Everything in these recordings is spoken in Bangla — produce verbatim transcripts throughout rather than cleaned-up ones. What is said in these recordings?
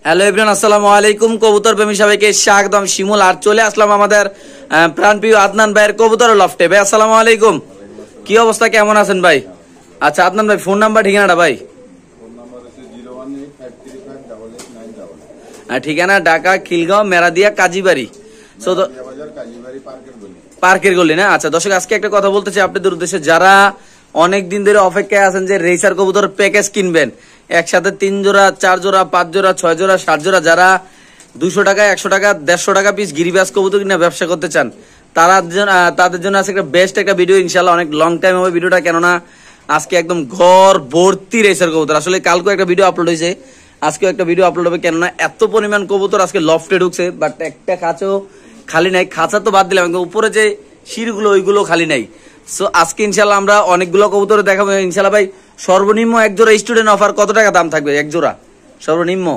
হ্যালো এভরিওয়ান, আসসালামু আলাইকুম। কবুতর প্রেমী সবাইকে স্বাগতম। শিমুল আর চলে আসলাম আমাদের প্রাণপ্রিয় আদনান ভাইয়ের কবুতর লফটে। ভাই আসসালামু আলাইকুম, কি অবস্থা, কেমন আছেন ভাই? আচ্ছা আদনান ভাই, ফোন নাম্বার ঠিকানাটা ভাই? ঠিকানা ঢাকা খিলগাঁও মেরাদিয়া কাজীবাড়ি পার্কের গলি না? আচ্ছা দর্শক, আজকে একটা কথা বলতে চাই আপনাদের উদ্দেশ্যে, যারা অনেক দিন ধরে অপেক্ষায় আছেন যে রেসার কবুতর প্যাকেজ কিনবেন, একসাথে তিন জোড়া, চার জোড়া, পাঁচ জোড়া, ছয় জোড়া, ষাট জোড়া, যারা দুশো টাকা, একশো টাকা, দেড়শো টাকা পিস গিরিবাস কবুতর কিনে ব্যবসা করতে চান, তারা তাদের জন্য আছে একটা বেস্ট একটা ভিডিও। ইনশাল্লাহ অনেক লং টাইম হবে ভিডিওটা, কেননা আজকে একদম ঘর ভর্তি রেসার কবুতর। আসলে কালকে একটা ভিডিও আপলোড হয়েছে, আজকেও একটা ভিডিও আপলোড হবে, কেননা এত পরিমাণ কবুতর আজকে লফটে ঢুকছে, বাট একটা খাঁচাও খালি নাই। খাঁচা তো বাদ দিলাম, উপরে যে শিরগুলো ওইগুলো খালি নাই। সো আজকে ইনশাল্লাহ আমরা অনেকগুলো কবুতর দেখাবো ইনশাল্লাহ। ভাই সর্বনিম্ন এক জোড়া স্টুডেন্ট অফার কত টাকা দাম থাকবে? এক জোড়া সর্বনিম্ন,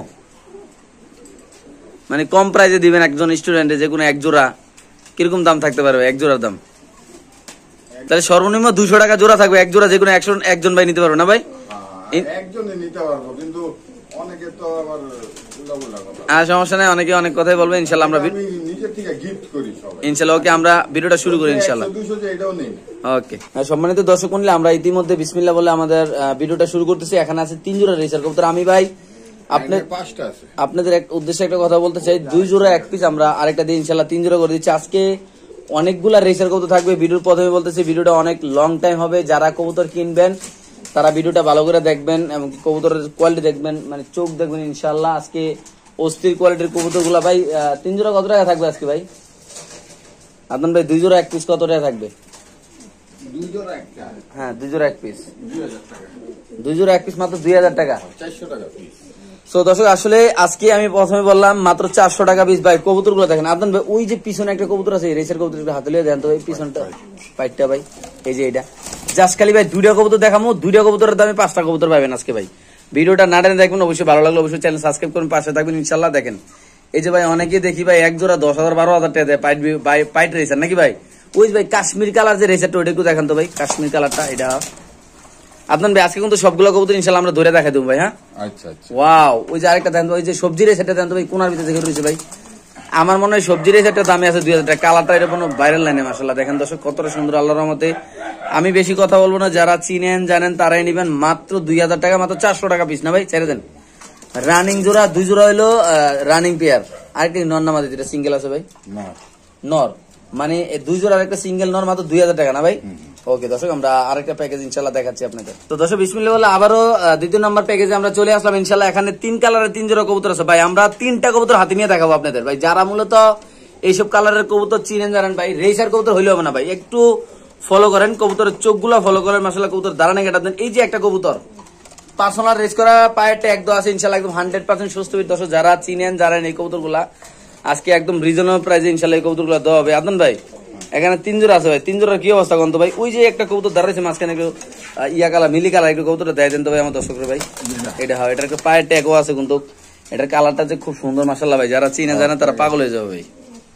মানে কম প্রাইজে দিবেন একজন স্টুডেন্টে, যে কোনো এক জোড়া কিরকম দাম থাকতে পারবে এক জোড়ার দাম? তাহলে সর্বনিম্ন দুশো টাকা জোড়া থাকবে এক জোড়া, যে কোনো একজন একজন ভাই নিতে পারবে না ভাই? একজনে নিতে পারবো, কিন্তু অনেকে তো আবার আর সমস্যা নাই, অনেকে অনেক কথাই বলবে। ইনশাল্লাহ আমরা নিজের থেকে গিফট করি সবাই। ইনশাল্লাহ ওকে, আমরা ভিডিওটা শুরু করি ইনশাল্লাহ। ওকে সম্মানিত দর্শক মণ্ডলী, আমরা ইতিমধ্যে বিসমিল্লাহ বলে আমাদের ভিডিওটা শুরু করতেছি। এখানে আছে তিন জোড়া রেসার কবুতর। আমি ভাই আপনার আপনাদের উদ্দেশ্যে একটা কথা বলতে চাই, দুই জোড়া এক পিস আমরা আরেকটা দিয়ে ইনশাল্লাহ তিন জোড়া করে দিচ্ছি। আজকে অনেকগুলা রেসার কবুতর থাকবে। ভিডিওর প্রথমে বলতেছি, ভিডিওটা অনেক লং টাইম হবে। যারা কবুতর কিনবেন তারা ভিডিওটা ভালো করে দেখবেন এবং কবুতরের কোয়ালিটি দেখবেন, মানে চোখ দেখবেন ইনশাল্লাহ। আজকে অস্থির কোয়ালিটির কবুতর গুলা। ভাই তিন জোড়া কত টাকা থাকবে আজকে ভাই? আদনান ভাই দুই জোড়া এক পিস কত টাকা থাকবে? হ্যাঁ দুই জোড়া এক পিস, দুই জোড়া এক পিস মাত্র দুই হাজার টাকা, চারশো টাকা পিস। তো দর্শক আসলে আজকে আমি প্রথমে বললাম মাত্র চারশো টাকা পিস। ভাই কবুতর গুলো দেখেন আদনান ভাই, ওই যে পিছনে একটা কবুতর আছে রেসার কবুতর, হাতে লিয়ে দেন তো এই পিছনটা পাইটটা ভাই, এই যে এটা জাস্ট খালি ভাই দুইটা কবুতর দেখাবো। দুইটা কবুতরের দামে পাঁচটা কবুতর পাবেন আজকে ভাই। ভিডিওটা না টেনে দেখবেন, অবশ্যই ভালো লাগলো অবশ্যই চ্যানেল সাবস্ক্রাইব করুন, পাশে থাকবেন ইনশাল্লাহ। দেখেন এই যে ভাই, অনেকে দেখি ভাই এক জোড়া দশ হাজার বারো হাজার টাকা দেয় পাইট পাইট রেসার নাকি ভাই? ওই ভাই কাশ্মীর কালার যে রেসারটা ওইটা একটু দেখেন তো ভাই, কাশ্মীর কালারটা এটা। আপনার ভাই আজকে কিন্তু সবগুলো কবুতর ইনশাল্লাহ আমরা ধরে দেখাই দেবো ভাই। হ্যাঁ আচ্ছা আচ্ছা। ওয়াও, ওই যে আরেকটা দেন, ওই যে সবজি রেসারটা দেন তো ভাই, কোনার ভিতরে দেখে রয়েছে ভাই। আমার মনে হয় সবজি রেসারটা দামে আছে দুই হাজার টাকা। কালারটা এটা কোনো ভাইরাল লাইনে মাশাআল্লাহ। দেখেন দর্শক কতটা সুন্দর, আল্লাহর রহমতে। আমি বেশি কথা বলবো না, যারা চিনেন জানেন তারাই নিবেন। মাত্র দুই হাজার টাকা, মাত্র চারশো টাকা পিস না ভাই, ছেড়ে দেন। রানিং জোড়া দুই জোড়া হইলো রানিং পেয়ার। আরেকটা নর নামাজ যেটা সিঙ্গেল আছে ভাই, নর মানে দুই জোড়া আরেকটা সিঙ্গেল নর, মাত্র দুই হাজার টাকা না ভাই? ওকে দর্শক, আমরা আরেকটা প্যাকেজ ইনশাল্লাহ দেখাচ্ছি আপনাদের। তো দর্শক বিসমিল্লাহ বলে আবারও দ্বিতীয় নাম্বার প্যাকেজে আমরা চলে আসলাম ইনশাল্লাহ। এখানে তিন কালারের তিন জোড়া কবুতর আছে ভাই। আমরা তিনটা কবুতর হাতে নিয়ে দেখাবো আপনাদের ভাই। যারা মূলত এইসব কালারের কবুতর চিনেন জানেন ভাই, রেসার কবুতর হইলে হবে না ভাই, একটু ফলো করেন, কবুতরের চোখগুলো ফলো করেন মাশাআল্লাহ। কবুতর দাঁড়ানে কেটা দেন। এই যে একটা কবুতর পার্সোনাল রেস করা পায়ের ট্যাগ দেওয়া আছে ইনশাল্লাহ, একদম হান্ড্রেড পার্সেন্ট সুস্থ। দর্শক যারা চিনেন জানেন এই কবুতর গুলা আজকে একদম রিজনেবল প্রাইসে ইনশাল্লাহ এই কবুতর গুলা দেওয়া হবে। আদনান ভাই এখানে তিন জোড়া আছে ভাই, তিন জোড়ার কি অবস্থা কন্ত ভাই? ওই যে একটা কবুতর দাঁড়াইছে মাঝখানে একটু ইয়া কালার মিলি কালার, একটু কবুতরটা দেয় দেন তো ভাই আমার দর্শকরা ভাই। এটা হয়, এটার একটা পায়ের ট্যাগও আছে কিন্তু এটার কালারটা যে খুব সুন্দর মাশাআল্লাহ ভাই। যারা চিনে জানে তারা পাগল হয়ে যাবে ভাই।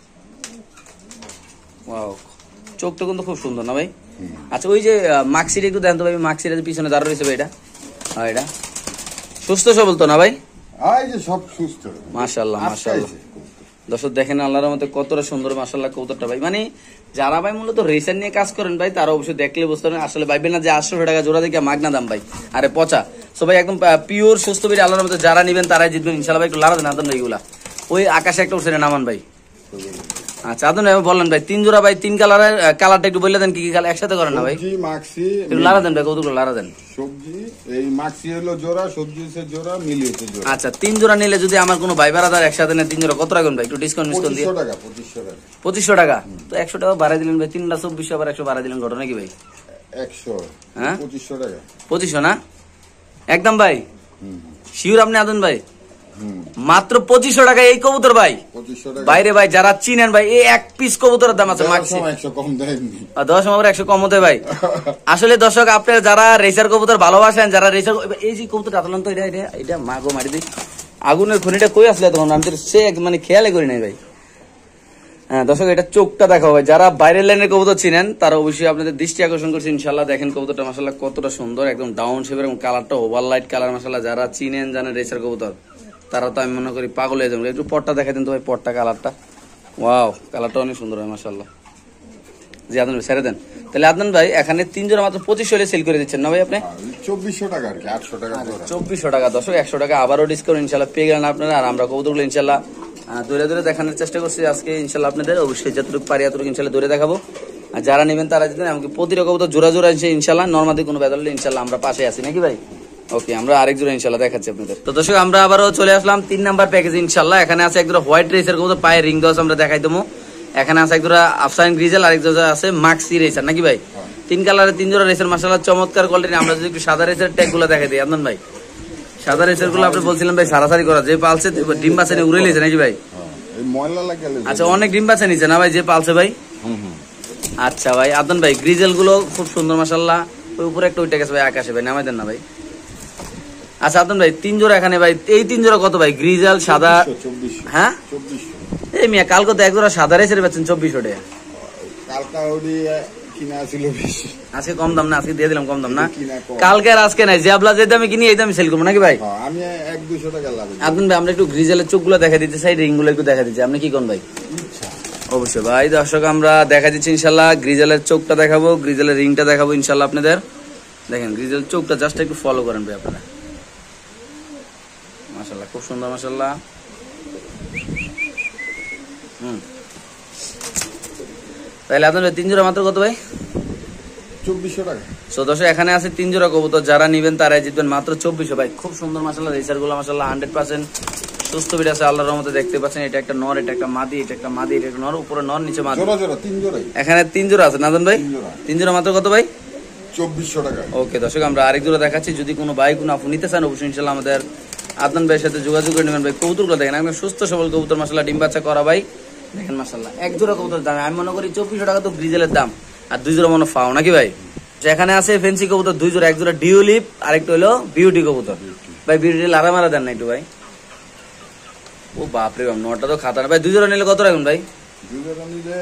ওয়াও, চোখটা কিন্তু খুব সুন্দর না ভাই? আচ্ছা ওই যে মাক্সিটা একটু দেন তো ভাই, মাক্সিটা পিছনে দাঁড়া রয়েছে ভাই, এটা হ্যাঁ এটা সুস্থ সবল তো না ভাই? সব সুস্থ মাশাআল্লাহ মাশাআল্লাহ। দর্শক দেখেন আল্লাহর মধ্যে কতটা সুন্দর মাশাআল্লাহ কবুতরটা ভাই। মানে যারা ভাই মূলত রেসার নিয়ে কাজ করেন ভাই, তারা অবশ্যই দেখলে বুঝতে পারেন। আসলে ভাইবেন না যে আটশো টাকা জোড়া দেখে মাগনা দাম ভাই, আরে পচা। সো ভাই একদম পিওর সুস্থ বেরি আল্লাহর মধ্যে যারা নিবেন তারাই জিতবেন ইনশাআল্লাহ ভাই। একটু লাড়া দেন আদন এইগুলা, ওই আকাশে একটা উঠছে নামান ভাই। আচ্ছা আদন ভাই বললেন ভাই তিন জোড়া ভাই, তিন কালারের কালারটা একটু বলে দেন কি কি কালার একসাথে করেন না ভাই? একটু লাড়া দেন ভাই, কতগুলো লাড়া দেন। সবজি এই মাক্সি হলো জোড়া, সবজি হচ্ছে জোড়া, মিলি হচ্ছে জোড়া। আচ্ছা তিন জোড়া নিলে যদি আমার কোনো ভাই বারাদার একসাথে নেয় তিন জোড়া কত রাখবেন ভাই? একটু ডিসকাউন্ট ডিসকাউন্ট দিয়ে পঁচিশশো টাকা। তো একশো টাকা বাড়াই দিলেন ভাই, তিনটা চব্বিশশো আবার একশো বাড়াই দিলেন, ঘটনা কি ভাই? একশো হ্যাঁ পঁচিশশো টাকা, পঁচিশশো না একদম ভাই? শিওর আপনি আদন ভাই? মাত্র পঁচিশশো টাকা এই কবুতর ভাই। বাইরে ভাই যারা চিনেন ভাই, এই এক পিস কবুতরের দাম আছে মাক্সি দশ নম্বর একশো কম হতে ভাই। আসলে দর্শক আপনারা যারা রেসার কবুতর ভালোবাসেন, যারা রেসার এই যে কবুতর আতলান তো এটা এটা এটা মা গো মারি দিই, আগুনের খনিটা কই আসলে তখন আমি সে মানে খেয়ালে করি নাই ভাই। হ্যাঁ দর্শক এটা চোখটা দেখাও ভাই, যারা বাইরের লাইনের কবুতর চিনেন তারা অবশ্যই আপনাদের দৃষ্টি আকর্ষণ করছে ইনশাল্লাহ। দেখেন কবুতরটা মাশাআল্লাহ কতটা সুন্দর, একদম ডাউন শেপের এবং কালারটা ওভার লাইট কালার মাশাআল্লাহ। যারা চিনেন জানেন রেসার কবুতর তারা তো আমি মনে করি পাগল হয়ে যাবে। একটু পটটা দেখাই দিন তো ভাই, পটটা কালারটা, ওয়াও কালারটা অনেক সুন্দর হয় মাশাআল্লাহ। জি আদনান ভাই ছেড়ে দেন। তাহলে আদনান ভাই এখানে তিন জোড়া মাত্র পঁচিশশো হলে সেল করে দিচ্ছেন না ভাই আপনি? চব্বিশশো টাকা আর কি, আটশো টাকা জোড়া। চব্বিশশো টাকা দর্শক, একশো টাকা আবারও ডিসকাউন্ট ইনশাল্লাহ পেয়ে গেলেন আপনারা। আর আমরা কবুতরগুলো ইনশাল্লাহ দূরে দূরে দেখানোর চেষ্টা করছি আজকে ইনশাল্লাহ আপনাদের, অবশ্যই যতটুকু পারি এতটুকু ইনশাল্লাহ দূরে দেখাবো। আর যারা নেবেন তারা যদি এমনকি প্রতিটা কবুতর জোড়া জোড়া আছে ইনশাল্লাহ, নর্মাদি কোনো বেদল ইনশাল্লাহ আমরা পাশে আছি নাকি ভাই? ওকে, আমরা আরেক জোড়া ইনশাল্লাহ দেখাচ্ছি আপনাদের। তো দর্শক আমরা আবারও চলে আসলাম তিন নাম্বার প্যাকেজ ইনশাল্লাহ। এখানে আছে এক জোড়া হোয়াইট রেসার কবুতর, পায়ে রিং দশ আমরা দেখাই দেবো। এখানে আছে এক জোড়া আফসাইন গ্রিজেল, আরেক জোড়া আছে মাক্সি রেসার নাকি ভাই? তিন কালারের তিন জোড়া রেসার মাশাআল্লাহ চমৎকার কোয়ালিটি। আমরা যদি একটু সাদা রেসার ট্যাগ গুলো দেখাই দিই আদনান ভাই, সাদা রেসার গুলো আপনি বলছিলেন ভাই সারাসারি করা, যে পালছে ডিম বাচ্চা নিয়ে উড়ে নিয়েছে নাকি ভাই? আচ্ছা, অনেক ডিম বাচ্চা নিচ্ছে না ভাই যে পালছে ভাই? আচ্ছা ভাই আদনান ভাই, গ্রিজেল গুলো খুব সুন্দর মাশাআল্লাহ। ওই উপরে একটা উঠে গেছে ভাই আকাশে, ভাই নামাই দেন না ভাই। আচ্ছা আদনান ভাই, তিন জোড়া এখানে ভাই, এই তিন জোড়া কত ভাই? গ্রিজেল সাদা, হ্যাঁ এই মিয়া কালকে তো এক জোড়া সাদা রেসার পাচ্ছেন চব্বিশশো টাকা। আজকে কম দাম না, আজকে দিয়ে দিলাম কম দাম না, কালকে আর আজকে নাই, জাবলা যে দামে কিনি এই দামে সেল করবো নাকি ভাই? আমি এক দুশো টাকা লাভ। আদনান ভাই আমরা একটু গ্রিজেলের চোখ গুলো দেখা দিতে চাই, রিং গুলো একটু দেখা দিচ্ছি, আপনি কি কোন ভাই? অবশ্যই ভাই দর্শক আমরা দেখা দিচ্ছি ইনশাল্লাহ, গ্রিজেলের চোখটা দেখাবো, গ্রিজেলের রিংটা দেখাবো ইনশাল্লাহ আপনাদের। দেখেন গ্রিজেল চোখটা জাস্ট একটু ফলো করেন ভাই আপনারা, মাশাআল্লাহ খুব সুন্দর মাশাআল্লাহ। হুম, তাহলে আপনাদের তিন জোড়া মাত্র কত ভাই? চব্বিশশো টাকা। সো দর্শক এখানে আছে তিন জোড়া কবুতর, যারা নিবেন তারাই জিতবেন মাত্র চব্বিশশো ভাই। খুব সুন্দর মাশাআল্লাহ, রেসার গুলো মাশাআল্লাহ হান্ড্রেড পার্সেন্ট সুস্থ বিট আছে আল্লাহর রহমতে। দেখতে পাচ্ছেন এটা একটা নর, এটা একটা মাদি, এটা একটা মাদি, এটা একটা নর, উপরে নর নিচে মাদি, জোড়া জোড়া তিন জোড়া। এখানে তিন জোড়া আছে নাদন ভাই? তিন জোড়া মাত্র কত ভাই? চব্বিশশো টাকা। ওকে দর্শক আমরা আরেক জোড়া দেখাচ্ছি, যদি কোনো ভাই কোনো আপু নিতে চান অবশ্যই ইনশাআল্লাহ আমাদের আদনান ভাইয়ের সাথে যোগাযোগ করে নেবেন ভাই। কবুতরগুলো দেখেন একদম সুস্থ সবল কবুতর মাশাআল্লাহ, ডিম বাচ্চা করা ভাই। দেখেন মাশাআল্লাহ এক জোড়া কবুতর দাম আমি মনে করি চব্বিশশো টাকা তো গ্রিজেলের দাম, আর দুই জোড়া মনে ফাও নাকি ভাই? এখানে আছে ফেন্সি কবুতর দুই জোড়া, এক জোড়া ডিউলিপ আর একটা হলো বিউটি কবুতর ভাই। বিউটি লারা মারা দেন না একটু ভাই? ও বাপরে বাপ, নটা তো খাতা না ভাই। দুই জোড়া নিলে কত রাখবেন ভাই? দুই জোড়া নিলে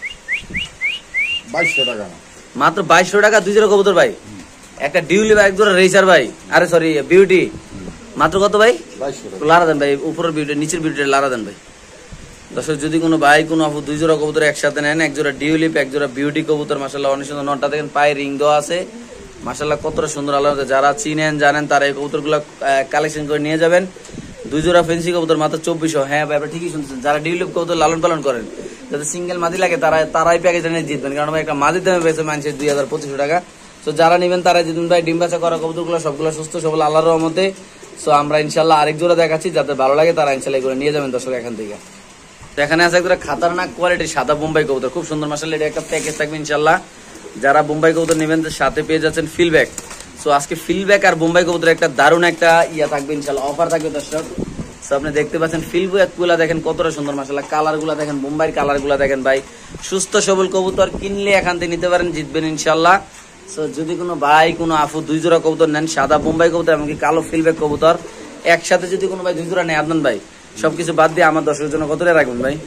বাইশশো টাকা। মাত্র বাইশশো টাকা দুই জোড়া কবুতর ভাই। একটা ডিউলিপ এক জোড়া রেসার ভাই, আরে সরি বিউটি, মাত্র কত ভাই? বাইশশো টাকা। লারা দেন ভাই, উপরের বিউটি নিচের বিউটি লারা দেন ভাই। দর্শক যদি কোনো ভাই কোনো আপু দুই জোড়া কবুতর একসাথে নেন, এক জোড়া ডিউলিপ এক জোড়া বিউটি কবুতর মাশাআল্লাহ অনেক সুন্দর। নটা দেখেন পায়ে রিং দেওয়া আছে মাশাআল্লাহ, কতটা সুন্দর আল্লাহ। যারা চিনেন জানেন তারা এই কবুতরগুলো কালেকশন করে নিয়ে যাবেন। দুই জোড়া ফেন্সি কবুতর মাত্র চব্বিশশো। হ্যাঁ ভাই আপনি ঠিকই শুনছেন, যারা ডিউলিপ কবুতর লালন পালন করেন, যাদের সিঙ্গেল মাদি লাগে তারা তারাই প্যাকেজটা নিয়ে জিতবেন, কারণ ভাই একটা মাদির দামে পেয়েছে মানুষের দুই হাজার পঁচিশশো টাকা। তো যারা নেবেন তারা জিতবেন ভাই। ডিম বাচ্চা করা কবুতরগুলো সবগুলো সুস্থ সবল আল্লাহর রহমতে। সো আমরা ইনশাল্লাহ আরেক জোড়া দেখাচ্ছি, যাদের ভালো লাগে তারা ইনশাল্লাহ এগুলো নিয়ে যাবেন দর্শক এখান থেকে। এখানে আছে একটা খাতারনাক কোয়ালিটির সাদা বোম্বাই কবুতর, খুব সুন্দর মাশাআল্লাহ। এটা একটা প্যাকেজ থাকবে ইনশাআল্লাহ, যারা বোম্বাই কবুতর নেবেন সাথে পেয়ে যাচ্ছেন ফিলব্যাক। সো আজকে ফিলব্যাক আর বোম্বাই কবুতর একটা দারুণ একটা ইয়া থাকবে ইনশাআল্লাহ, অফার থাকবে দর্শক। সো আপনি দেখতে পাচ্ছেন ফিলব্যাক গুলা দেখেন কতটা সুন্দর মাশাআল্লাহ, কালার গুলা দেখেন, বোম্বাইয়ের কালার গুলা দেখেন ভাই। সুস্থ সবল কবুতর কিনলে এখান থেকে নিতে পারেন, জিতবেন ইনশাআল্লাহ। সো যদি কোনো ভাই কোনো আপু দুই জোড়া কবুতর নেন, সাদা বোম্বাই কবুতর এমনকি কালো ফিলব্যাক কবুতর একসাথে যদি কোনো ভাই দুই জোড়া নেয় আদনান ভাই, সবকিছু বাদ দিয়ে আমার দর্শকের জন্য কত টাকা রাখবেন ভাই?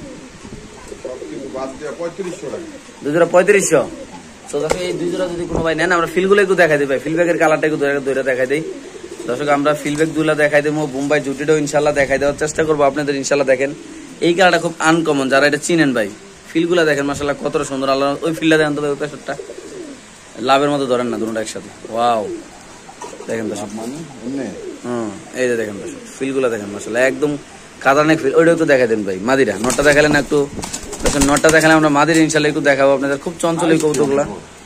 দুই জোড়া পঁয়ত্রিশশো। তো দেখো এই দুই জোড়া যদি কোনো ভাই নেন, আমরা ফিলগুলো একটু দেখাই দিই ভাই, ফিলব্যাগের কালারটা একটু ধরে দেখাই দিই দর্শক। আমরা ফিলব্যাগ দুলা দেখাই দেবো, বোম্বাই জুটিটাও ইনশাল্লাহ দেখাই দেওয়ার চেষ্টা করবো আপনাদের ইনশাল্লাহ। দেখেন এই কালারটা খুব আনকমন, যারা এটা চিনেন ভাই। ফিলগুলা দেখেন মাশাআল্লাহ কতটা সুন্দর আল্লাহ। ওই ফিলটা দেখেন তো ভাই, ওই পেশারটা লাভের মতো ধরেন না দুটো একসাথে, ওয়াও দেখেন দর্শক। হম এই যে দেখেন দর্শক ফিলগুলা দেখেন মাশাআল্লাহ একদম খাতারনাক ফিল। ওইটা একটু দেখাই দেন ভাই, মাদিরা নটটা দেখালেন একটু দেখেন, নটটা দেখালে আমরা মাদিরা ইনশাল্লাহ একটু দেখাবো আপনাদের। খুব চঞ্চল এই কবুতরগুলা,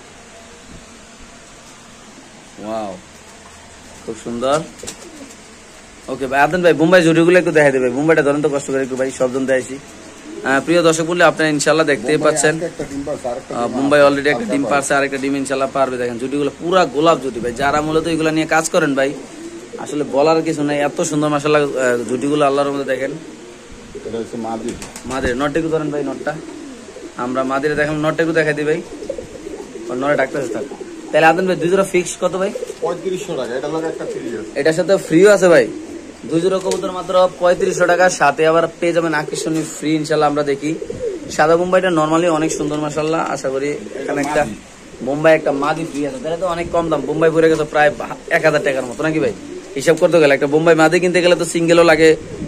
ওয়াও খুব সুন্দর। ওকে ভাই আদনান ভাই বোম্বাই জুড়িগুলো একটু দেখাই দেবে, বোম্বাইটা ধরেন তো কষ্ট করে একটু ভাই, শব্দ দেখাইছি। প্রিয় দর্শক বললে আপনারা ইনশাল্লাহ দেখতেই পাচ্ছেন বোম্বাই অলরেডি একটা ডিম পারছে, আর একটা ডিম ইনশাল্লাহ পারবে। দেখেন জুটিগুলো পুরা গোলাপ জুটি ভাই, যারা মূলত এগুলো নিয়ে কাজ করেন ভাই আসলে বলার কিছু নাই, এত সুন্দর মাশাআল্লাহ জুটিগুলো আল্লাহর মধ্যে। দেখেন মাদের নটটা একটু ধরেন ভাই, নটটা আমরা মাদিরে দেখেন, নটটা একটু দেখাই দিই ভাই, নরে ডাক্তার থাক। তাহলে আদনান ভাই দুই জোড়া ফিক্স কত ভাই? পঁয়ত্রিশশো টাকা। এটা লাগে একটা ফ্রি আছে, এটার সাথে ফ্রিও আছে ভাই। দুই জোড়া কবুতর মাত্র পঁয়ত্রিশশো টাকা, সাথে আবার পেয়ে যাবেন আকর্ষণীয় ফ্রি ইনশাল্লাহ। আমরা দেখি সাদা বোম্বাইটা নর্মালি অনেক সুন্দর মাশাআল্লাহ, আশা করি এখানে একটা বোম্বাই একটা মাদি ফ্রি আছে, তাহলে তো অনেক কম দাম। বোম্বাই পড়ে গেছে প্রায় এক হাজার টাকার মতো নাকি ভাই? হিসাব করতে গেলে একটা বোম্বাই মাদি কিনতে গেলে তো সিঙ্গেলও লাগে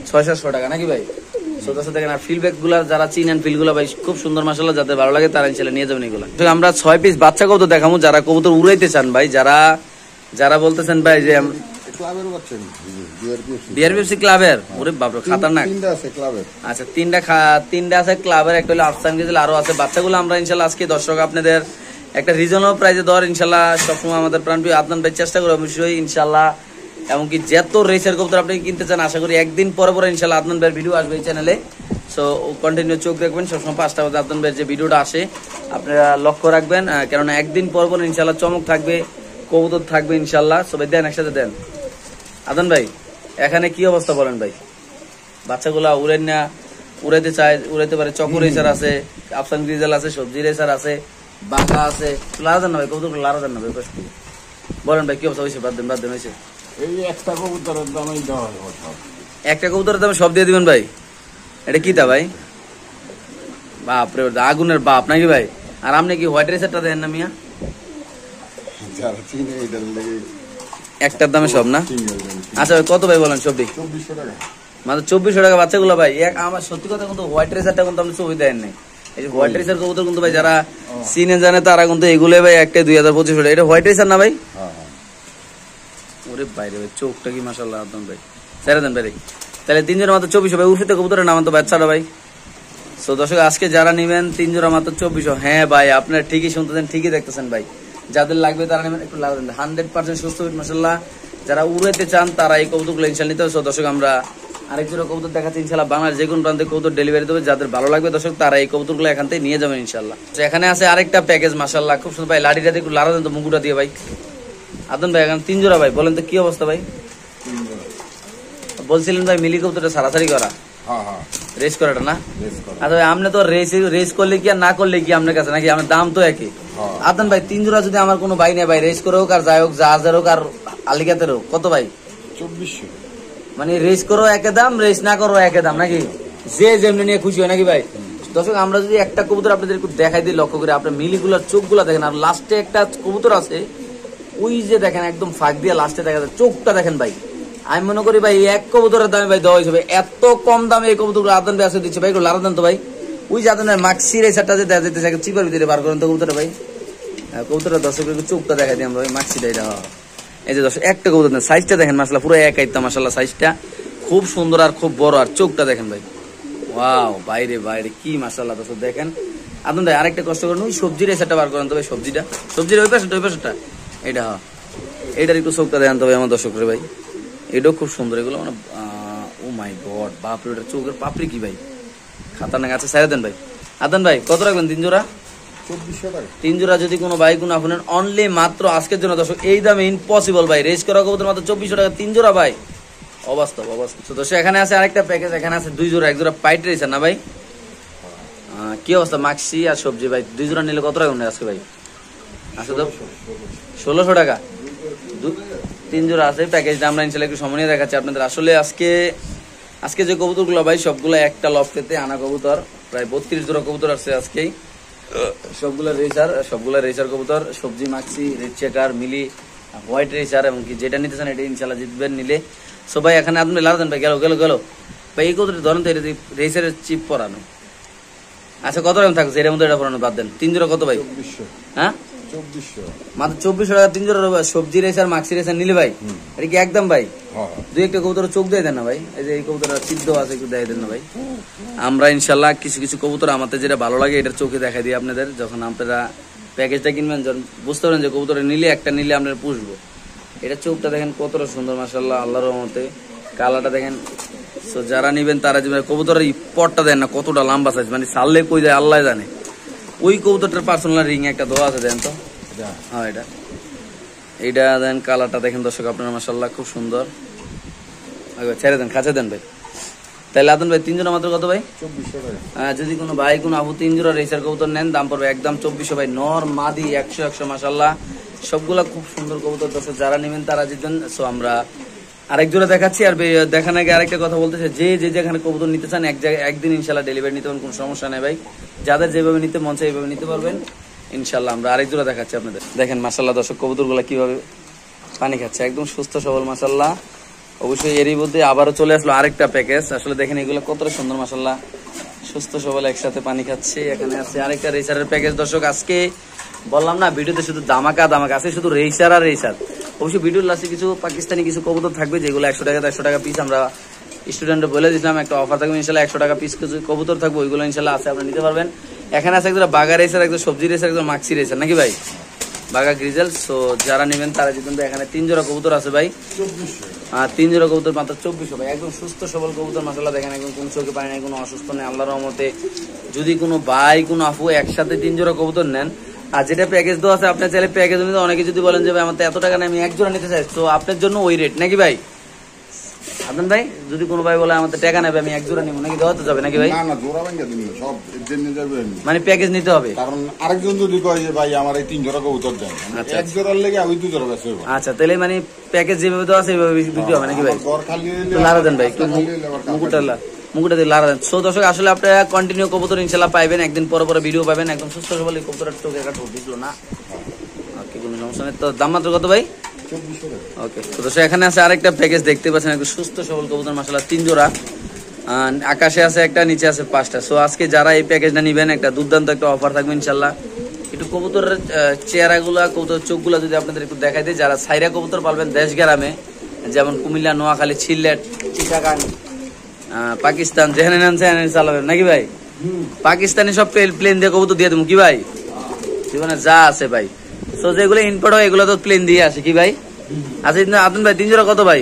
ছয় সাতশো টাকা নাকি ভাই? সো দর্শক দেখেন, আর ফিল ব্যাগ গুলা যারা চিনেন ফিল গুলা ভাই খুব সুন্দর মাশাআল্লাহ, যাদের ভালো লাগে তারা ইনশাআল্লাহ নিয়ে যাবেন এগুলা। আমরা ছয় পিস বাচ্চা কবুতর দেখাবো, যারা কবুতর উড়াইতে চান ভাই, যারা যারা বলতেছেন ভাই যে ক্লাবের বাচ্চা বিআরপিএফসি ক্লাবের, ওরে বাপরে খাতারনাক। তিনটা আছে ক্লাবের। আচ্ছা তিনটা খা- তিনটা আছে ক্লাবের, একটা হলো আফসান গিজেল, আরো আছে বাচ্চাগুলো। আমরা ইনশাআল্লাহ আজকে দর্শক আপনাদের একটা রিজনেবল প্রাইসে দেওয়ার ইনশাআল্লাহ সবসময় আমাদের প্রাণপ্রিয় আদনান ভাই চেষ্টা করবো অবশ্যই ইনশাআল্লাহ। এমনকি যত রেসের কবুতর আপনি কিনতে চান, আশা করি একদিন পরে পরে ইনশাআল্লাহ আদনান ভাইয়ের ভিডিও আসবে এই চ্যানেলে। সো কন্টিনিউ চোখ রাখবেন সবসময়, পাঁচটা বাজে আদনান ভাইয়ের যে ভিডিওটা আসে আপনারা লক্ষ্য রাখবেন, আহ, কেননা একদিন পর পর ইনশাআল্লাহ চমক থাকবে, কবুতর থাকবে ইনশাআল্লাহ। সবাই দেন একসাথে দেন। আদনান ভাই এখানে কি অবস্থা বলেন ভাই? বাচ্চাগুলা উড়েন না, উড়াইতে চায় উড়াইতে পারে। চকো রেসার আছে, আফসান গ্রিজেল আছে, সবজি রেসার আছে, বাঘা আছে। লারা দেন না ভাই, কবুতর লারা দেন না ভাই, কষ্ট করে। বলেন ভাই কি অবস্থা হয়েছে? বাদ দেন বাদ দেন হয়েছে। এই একটা কবুতরের দামই দেওয়া হয় সব। একটা কবুতরের দামে সব দিয়ে দিবেন ভাই? এটা কি তা ভাই? বাপরে, আগুনের বাপ নাকি ভাই? আর আপনি কি হোয়াইট রেসারটা দেন না মিয়া? যারা চিনে এটার লেগে একটার দামে সব না? সিঙ্গেল দাম। আচ্ছা ভাই কত ভাই বলেন সবটি? চব্বিশশো টাকা। মাত্র চব্বিশশো টাকা বাচ্চাগুলো ভাই। এক আমার সত্যি কথা কিন্তু হোয়াইট রেসারটা কিন্তু আপনি ছবি দেন নাই। এই যে হোয়াইট রেসার কবুতর কিন্তু ভাই যারা চিনে জানে তারা কিন্তু এগুলো ভাই একটা দুই হাজার পঁচিশশো টাকা। এটা হোয়াইট রেসার না ভাই? হ্যাঁ হ্যাঁ। ওরে বাইরে ভাই, চোখটা কি মাশাআল্লাহ আদম ভাই, ছেড়ে দেন ভাই। তাহলে তিন জোড়া মাত্র চব্বিশশো ভাই। উর্ফিতে কবুতরের নাম তো বাচ্চাটা ভাই। সো দর্শক আজকে যারা নিবেন তিন জোড়া মাত্র চব্বিশশো। হ্যাঁ ভাই আপনারা ঠিকই শুনতেছেন, ঠিকই দেখতেছেন ভাই। যাদের লাগবে তারা নেবেন, একটু লাগাবেন। হান্ড্রেড পার্সেন্ট সুস্থ মাশাআল্লাহ। যারা উড়াইতে চান তারা এই কবুতরগুলো ইনশাআল্লাহ নিতে হবে। সো দর্শক আমরা আরেক জোড়া কবুতর দেখাচ্ছি ইনশাআল্লাহ, বাংলার যে কোনো প্রান্তে কবুতর ডেলিভারি দেবে। যাদের ভালো লাগবে দর্শক তারা এই কবুতরগুলো এখান থেকে নিয়ে যাবেন ইনশাআল্লাহ। তো এখানে আছে আরেকটা প্যাকেজ মাশাআল্লাহ, খুব সুন্দর ভাই। লাঠিটাতে একটু লাড়া দেন তো মুকুটা দিয়ে ভাই। আদন ভাই এখানে তিন জোড়া ভাই, বলেন তো কি অবস্থা ভাই? বলছিলেন ভাই মিলি কবুতরটা সারাসারি করা, হ্যাঁ হ্যাঁ। রেস করাটা না? রেস করা। আচ্ছা ভাই আপনি তো রেস রেস করলে কি আর না করলে কি আপনার কাছে নাকি? আমার দাম তো একই। হ্যাঁ। আদন ভাই তিন জোড়া যদি আমার কোনো ভাই নেই ভাই, রেস করে হোক আর যাই হোক, জাহাজের হোক আর আলিগাতের হোক, কত ভাই? চব্বিশশো। মানে রেস করো একে দাম, রেস না করো একে দাম নাকি? যে যেমনি নিয়ে খুশি হয় নাকি ভাই? দর্শক আমরা যদি একটা কবুতর আপনাদের একটু দেখাই দিই লক্ষ্য করে, আপনার মিলিগুলার চোখগুলা দেখেন, আর লাস্টে একটা কবুতর আছে ওই যে দেখেন একদম ফাঁক দিয়ে লাস্টে দেখা যায়, চোখটা দেখেন ভাই। আমি মনে করি ভাই এক কবুতরের দামে ভাই দেওয়া হিসেবে এত কম দামে এই কবুতর আদান ভাই আসে দিচ্ছে ভাই, একটু লারা দেন তো ভাই। ওই যে আদানের মাক্সির এই সারটা যে দেখা যেতেছে চিপার ভিতরে বার করেন তো কবুতরটা ভাই। কবুতরের দর্শকের চোখটা দেখাই দিই আমরা ভাই, মাক্সিটা এটা। এই যে দর্শক একটা কবুতর নেই, সাইজটা দেখেন মাশাআল্লাহ, পুরো এক আইতা মাশাআল্লাহ, সাইজটা খুব সুন্দর আর খুব বড়, আর চোখটা দেখেন ভাই। ওয়াও বাইরে বাইরে কি মাশাআল্লাহ দর্শক দেখেন। আদম ভাই আরেকটা কষ্ট করেন, ওই সবজির এই সারটা বার করেন তো ভাই, সবজিটা সবজির ওই পাশে ওই পাশেটা এটা, হ্যাঁ এইটার একটু চোখটা দেখেন তো ভাই আমার দর্শক ভাই। এটাও খুব সুন্দর, এগুলো মানে ও মাই গড বাপরে, ওটা চোখের পাপড়ি কি ভাই, খাতারনাক আছে। সাইরা দেন ভাই। আদান ভাই কত রাখবেন তিন জোড়া? চব্বিশশো টাকা। তিন জোড়া যদি কোনো ভাই কোনো আপনার অনলি মাত্র আজকের জন্য দর্শক এই দামে ইম্পসিবল ভাই, রেস করা কবুতর মাত্র চব্বিশশো টাকা তিন জোড়া ভাই, অবাস্তব অবাস্তব। তো দর্শক এখানে আছে আরেকটা প্যাকেজ, এখানে আছে দুই জোড়া, এক জোড়া পাইট রেসার না ভাই? কি অবস্থা মাক্সি আর সবজি ভাই, দুই জোড়া নিলে কত টাকা আজকে ভাই? আচ্ছা তো ষোলোশো টাকা তিন জোড়া আছে। প্যাকেজটা আমরা ইনশাআল্লাহ একটু সময় নিয়ে দেখাচ্ছি আপনাদের। আসলে আজকে আজকে যে কবুতরগুলো ভাই সবগুলো একটা লফটেতে আনা কবুতর, প্রায় বত্রিশ জোড়া কবুতর আছে আজকেই, সবগুলো রেসার, সবগুলো রেসার কবুতর, সবজি মাক্সি red checker mealy white racer, এবং কি যেটা নিতে চান এটা ইনশাআল্লাহ জিতবেন নিলে। সো ভাই এখানে আপনি লাগাতেন দেন ভাই, গেল গেল গেল ভাই এই কবুতর ধরেন তো, এটা রেসার চিপ পরানো। আচ্ছা কত রকম থাকছে এর মধ্যে, এটা পরানো বাদ দেন। তিন জোড়া কত ভাই? হ্যাঁ চব্বিশশো মাত্র চব্বিশশো টাকা তিন জোড়া সবজি রেসার মাক্সি রেসার নিলে ভাই, এটা কি একদম ভাই? দুই একটা কবুতর চোখ দিয়ে দেন না ভাই, এই যে এই কবুতর সিদ্ধ আছে একটু দিয়ে দেন না ভাই। আমরা ইনশাল্লাহ কিছু কিছু কবুতর আমাদের যেটা ভালো লাগে এটার চোখে দেখা দিই আপনাদের, যখন আপনারা প্যাকেজটা কিনবেন যখন বুঝতে পারেন যে কবুতর নিলে একটা নিলে আপনারা পুষবো। এটা চোখটা দেখেন কতটা সুন্দর মাশাআল্লাহ, আল্লাহর রহমতে কালারটা দেখেন। সো যারা নিবেন তারা যে কবুতরের পটটা দেন না কতটা লম্বা সাইজ, মানে সারলে কই যায় আল্লাহ জানে। ওই কবুতরটার পার্সোনাল রিং একটা দেওয়া আছে দেন তো, হ্যাঁ এটা এইটা দেন, কালারটা দেখেন দর্শক আপনারা মাশাআল্লাহ খুব সুন্দর। ছেড়ে দেন কাছে দেন ভাই। তাহলে আদন ভাই তিন জোড়া মাত্র কত ভাই? চব্বিশশো টাকা। হ্যাঁ যদি কোনো ভাই কোনো আপু তিন জোড়া রেসার কবুতর নেন দাম পড়বে একদম চব্বিশশো ভাই, নর মাদি একশো একশো মাশাআল্লাহ, সবগুলা খুব সুন্দর কবুতর দর্শক যারা নেবেন তারা জিতবেন। সো আমরা আরেক জোড়া দেখাচ্ছি, আর দেখার আগে আরেকটা কথা বলতেছে, যে যে যেখানে কবুতর নিতে চান এক জায়গায় একদিন ইনশাল্লাহ ডেলিভারি নিতে পারবেন, কোনো সমস্যা নেই ভাই। যাদের যেভাবে নিতে মন চায় এইভাবে নিতে পারবেন ইনশাল্লাহ। আমরা আরেক জোড়া দেখাচ্ছি আপনাদের, দেখেন মাশাআল্লাহ দর্শক কবুতরগুলা কিভাবে পানি খাচ্ছে, একদম সুস্থ সবল মাশাআল্লাহ, অবশ্যই এরই মধ্যে আবারও চলে আসলো আরেকটা প্যাকেজ। আসলে দেখেন এগুলো কতটা সুন্দর মাশাআল্লাহ, সুস্থ সবল একসাথে পানি খাচ্ছে। এখানে আছে আরেকটা রেসারের প্যাকেজ। দর্শক আজকে বললাম না ভিডিওতে শুধু দামাকা দামাকা আছে, শুধু রেসার আর রেসার। অবশ্যই ভিডিওর লাস্টে কিছু পাকিস্তানি কিছু কবুতর থাকবে যেগুলো একশো টাকা একশো টাকা পিস আমরা স্টুডেন্টরা বলে দিয়েছিলাম, একটা অফার থাকবে ইনশাল্লাহ, একশো টাকা পিস কিছু কবুতর থাকবে, ওইগুলো ইনশাল্লাহ আছে, আপনারা নিতে পারবেন। এখানে আছে একজন বাগা রেসার, একজন সবজি রেসার, একজন মাক্সি রেসার, নাকি ভাই? বাগা গ্রিজেল। সো যারা নেবেন তারা জিতবেন। এখানে তিন জোড়া কবুতর আছে ভাই, আর তিন জোড়া কবুতর মাত্র চব্বিশশো ভাই। একদম সুস্থ সবল কবুতর মাশাআল্লাহ, দেখেন একদম কোন চোখে পায় নাই, কোনো অসুস্থ নেই আল্লাহর রহমতে। যদি কোনো ভাই কোনো আপু একসাথে তিন জোড়া কবুতর নেন, আর যেটা প্যাকেজ দেওয়া আছে আপনার চাইলে প্যাকেজ নিতে, অনেকে যদি বলেন যে ভাই আমার তো এত টাকা নেই আমি এক জোড়া নিতে চাই, তো আপনার জন্য ওই রেট, নাকি ভাই? আদনান ভাই, যদি কোনো ভাই বলে আমার তো টাকা নেবে আমি এক জোড়া নিবো, নাকি দেওয়া তো যাবে নাকি ভাই? না না, জোড়া ভাঙ্গা দিন সব জেনে যাবে, মানে প্যাকেজ নিতে হবে। কারণ আরেকজন যদি কয় যে ভাই আমার এই তিন জোড়া কবুতর দেন, আচ্ছা, এক জোড়ার লেগে আমি দুই জোড়া বেচবো। আচ্ছা, তাহলে মানে প্যাকেজ যেভাবে দেওয়া আছে সেভাবে বিক্রি হবে নাকি ভাই? ঘর খালি হইলে তো লারা দেন ভাই, একটু রাস্তা খালি হইলে আবার মুকুটটা লা- মুকুটটা দিয়ে লারা দেন। সো দর্শক আসলে আপনারা কন্টিনিউ কবুতর ইনশাল্লাহ পাইবেন, একদিন পরে পরে ভিডিও পাবেন, একদম সুস্থ সবল এই কবুতরের চোখে একটা ঢুকলো না, ওকে কোনো সমস্যা নেই। তো দাম মাত্র কত ভাই? চব্বিশশো টাকা। ওকে, তো দর্শক এখানে আছে আরেকটা প্যাকেজ দেখতে পাচ্ছেন, একদম সুস্থ সবল কবুতর মাশাআল্লাহ, তিন জোড়া, আহ, আকাশে আছে একটা, নিচে আছে পাঁচটা। সো আজকে যারা এই প্যাকেজটা নিবেন একটা দুর্দান্ত একটা অফার থাকবে ইনশাল্লাহ। একটু কবুতরের চেহারাগুলা, কবুতর চোখগুলা যদি আপনাদের একটু দেখাই দেয়, যারা সাইরা কবুতর পালবেন দেশ গ্রামে, যেমন কুমিল্লা, নোয়াখালী, সিলেট, চিটাগাং, আহ, পাকিস্তান, যেখানে নেন সেখানে চালাবেন, নাকি ভাই? পাকিস্তানি সব প্লেন দিয়ে কবুতর দিয়ে দেবো, কি ভাই? জীবনে যা আছে ভাই। সো যেগুলো ইম্পোর্ট হয় এগুলো তো প্লেন দিয়ে আসে, কি ভাই? আচ্ছা আদনান ভাই, তিন জোড়া কত ভাই?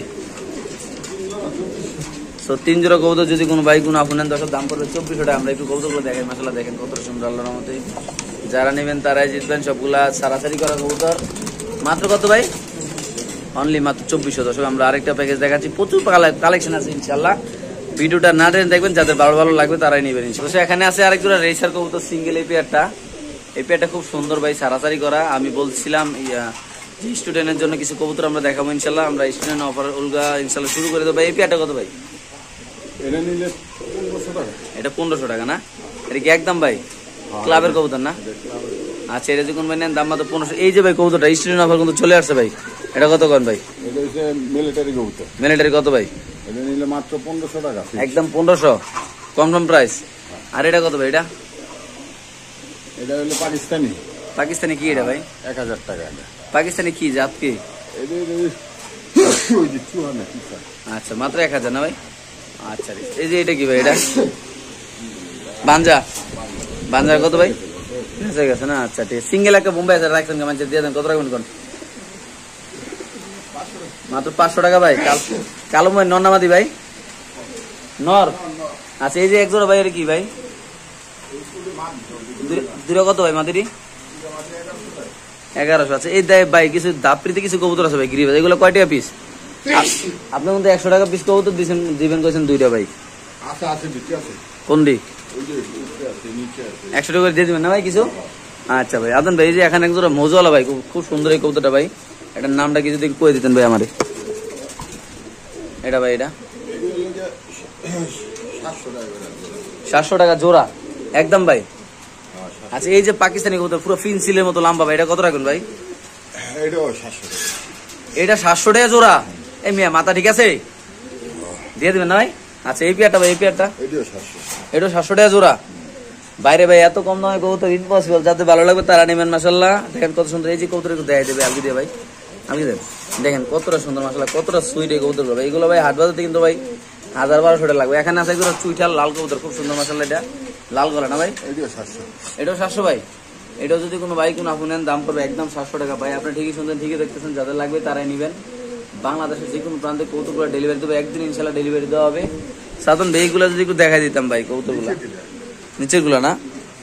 তো তিন জোড়া কবুতর যদি কোনো ভাই কোনো আপনার দশের দাম পড়বে চব্বিশশো টাকা। আমরা একটু কবুতরগুলো দেখাই মাশাআল্লাহ, দেখেন কত সুন্দর আল্লাহর রহমতে। যারা নেবেন তারাই জিতবেন, সবগুলা সারাসারি করা কবুতর। মাত্র কত ভাই? অনলি মাত্র চব্বিশশো। দর্শক আমরা আরেকটা প্যাকেজ দেখাচ্ছি, প্রচুর কালেকশন আছে ইনশাল্লাহ। ভিডিওটা না টেনে দেখবেন, যাদের ভালো ভালো লাগবে তারাই নেবেন ইনশাল্লাহ। এখানে আছে আরেক জোড়া রেসার কবুতর সিঙ্গেল, এই পেয়ারটা, এই পেয়ারটা খুব সুন্দর ভাই, সারাসারি করা। আমি বলছিলাম স্টুডেন্টের জন্য কিছু কবুতর আমরা দেখাবো ইনশাল্লাহ, আমরা স্টুডেন্ট অফার উলগা ইনশাল্লাহ শুরু করে দেবো। এই পেয়ারটা কত ভাই? এটা নিলে পনেরোশো টাকা। এটা পনেরোশো টাকা না? এটা কি একদম ভাই ক্লাবের কবুতর না? আচ্ছা, এটা যদি কোন ভাই নেন দাম মাত্র পনেরোশো। এই যে ভাই কবুতরটা স্টুডেন্ট অফার কিন্তু চলে আসছে ভাই, এটা কত কন ভাই? এটা হচ্ছে মিলিটারি কবুতর। মিলিটারি কত ভাই? এটা নিলে মাত্র পনেরোশো টাকা, একদম পনেরোশো, কম কম প্রাইস। আর এটা কত ভাই? এটা এটা হলো পাকিস্তানি। পাকিস্তানি কি এটা ভাই? এক হাজার টাকা। পাকিস্তানি কি জাত কি? এটা ওই যে চুয়ান্ন। আচ্ছা, মাত্র এক হাজার না ভাই? আচ্ছা, এই যে এটা কি ভাই? এটা বাঞ্জা, বাঞ্জার কত ভাই? ঠিক আছে না? আচ্ছা ঠিক আছে। সিঙ্গেল একটা বোম্বাই আছে রাখছেন, কেমন দিয়ে দেন, কত রাখবেন কোন? মাত্র পাঁচশো টাকা ভাই। কালো ভাই নর নামাদি ভাই, নর। আচ্ছা, এই যে এক জোড়া ভাই, এটা কি ভাই? দুটো কত ভাই মাদিরি? এগারোশো। আচ্ছা, এই দেয় ভাই কিছু দাপড়িতে কিছু কবুতর আছে ভাই, গিরি ভাই, এগুলো কয় টাকা পিস? আপনার মধ্যে একশো টাকা পিস কবুতর দিচ্ছেন, দিবেন কইছেন দুইটা ভাই। আচ্ছা আছে, দিতে আছে। কোন দিক? ওই যে নিচে আছে, নিচে আছে। একশো টাকা দিয়ে দিবেন না ভাই কিছু? আচ্ছা ভাই। আদনান ভাই, এই যে এখানে এক জোড়া মজুয়ালা ভাই, খুব খুব সুন্দর এই কবুতরটা ভাই, এটার নামটা কি যদি কয়ে দিতেন ভাই আমারে? এটা ভাই, এটা সাতশো টাকা জোড়া একদম ভাই। আচ্ছা, এই যে পাকিস্তানি কবুতর পুরো ফিনসিলের মতো লম্বা ভাই, এটা কত রাখবেন ভাই? এটাও সাতশো টাকা। এটা সাতশো টাকা জোড়া। এই মিয়া মাথা ঠিক আছে, দিয়ে দিবেন না ভাই? আচ্ছা, এই পেয়ারটা ভাই, এই পেয়ারটা এটাও সাতশো। এটা সাতশো টাকা জোড়া। বাইরে ভাই এত কম দামে কবুতর ইম্পসিবল, যাতে ভালো লাগবে তারা নেবেন মাশাআল্লাহ। দেখেন কত সুন্দর, এই যে কবুতর একটু দেখাই দেবে আলগি দিয়ে ভাই, আলগি দেন, দেখেন কতটা সুন্দর মাশাআল্লাহ, কতটা সুইট এই কবুতর ভাই। এগুলো ভাই হাট বাজাতে কিন্তু ভাই হাজার বারোশো টাকা লাগবে। এখানে আছে একদম চুইঠাল লাল কবুতর, খুব সুন্দর মাশাআল্লাহ, এটা লাল গলা না ভাই? এটাও সাতশো। এটাও সাতশো ভাই। এটাও যদি কোনো ভাই কোনো আপু নেন দাম পড়বে একদম সাতশো টাকা ভাই। আপনি ঠিকই শুনছেন, ঠিকই দেখতেছেন, যাদের লাগবে তারাই নেবেন। বাংলাদেশের যে কোনো প্রান্তে কবুতরগুলো ডেলিভারি দেবে, একদিন ইনশাল্লাহ ডেলিভারি দেওয়া হবে। সাধারণ ভাইগুলো যদি একটু দেখাই দিতাম ভাই কবুতরগুলো, নিচের গুলো না?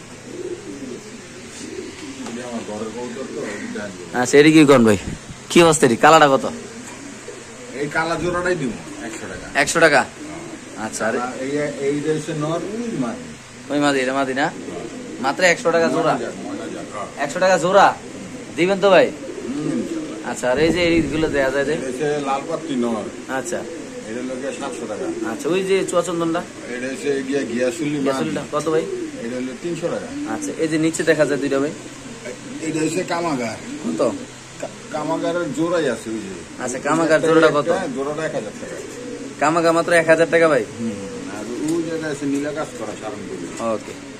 আচ্ছা, এটি কি কোন ভাই, কি অবস্থা? এটি কালাটা কত? এই কালা জোড়াটাই দিব একশো টাকা। একশো টাকা। আচ্ছা, আর এই হচ্ছে নর, ওই মাদি, এটা মাদি না? মাত্র একশো টাকা জোড়া। একশো টাকা জোড়া দিবেন তো ভাই? আচ্ছা, আর এই যে এইগুলো দেওয়া যায় যে লাল পাত্তি নর, আচ্ছা এটা লোকে সাতশো টাকা। আচ্ছা, ওই যে চুয়াচন্দনটা, এটা হচ্ছে গিয়া গিয়াসুলি গ্যাসোলিনটা কত ভাই? এটা হলো তিনশো টাকা। আচ্ছা, এই যে নিচে দেখা যায় দুইটা ভাই, এটা হচ্ছে কামাগার। কত? কামাগারের জোড়াই আছে ওই যে। আচ্ছা, কামাগার জোড়াটা কত? জোড়াটা এক হাজার টাকা। কামাকা মাত্র এক হাজার টাকা ভাই। আর ওই জায়গায় আছে নীলা কাজ করা সারান করে। ওকে।